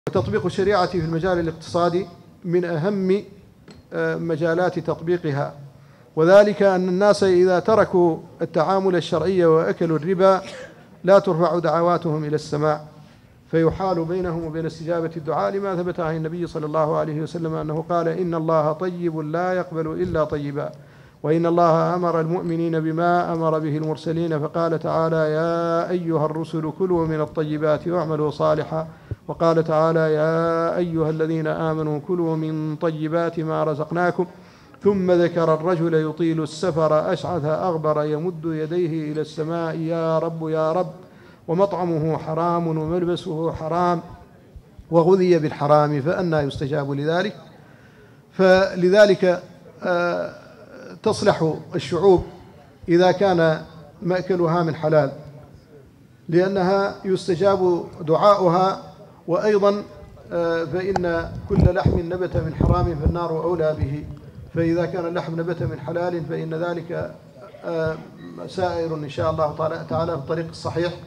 تطبيق الشريعة في المجال الاقتصادي من أهم مجالات تطبيقها، وذلك أن الناس إذا تركوا التعامل الشرعي وأكلوا الربا لا ترفع دعواتهم إلى السماء، فيحال بينهم وبين استجابة الدعاء، لما ثبت عن النبي صلى الله عليه وسلم أنه قال: إن الله طيب لا يقبل إلا طيبا، وإن الله أمر المؤمنين بما أمر به المرسلين، فقال تعالى: يا أيها الرسل كلوا من الطيبات واعملوا صالحا، وقال تعالى: يا أيها الذين آمنوا كلوا من طيبات ما رزقناكم، ثم ذكر الرجل يطيل السفر أشعث أغبر يمد يديه إلى السماء: يا رب يا رب، ومطعمه حرام وملبسه حرام وغذي بالحرام، فأنى يستجاب لذلك؟ فلذلك تصلح الشعوب إذا كان مأكلها من حلال، لأنها يستجاب دعاؤها، وأيضا فإن كل لحم نبت من حرام فالنار أولى به، فإذا كان اللحم نبت من حلال فإن ذلك سائر إن شاء الله تعالى في الطريق الصحيح.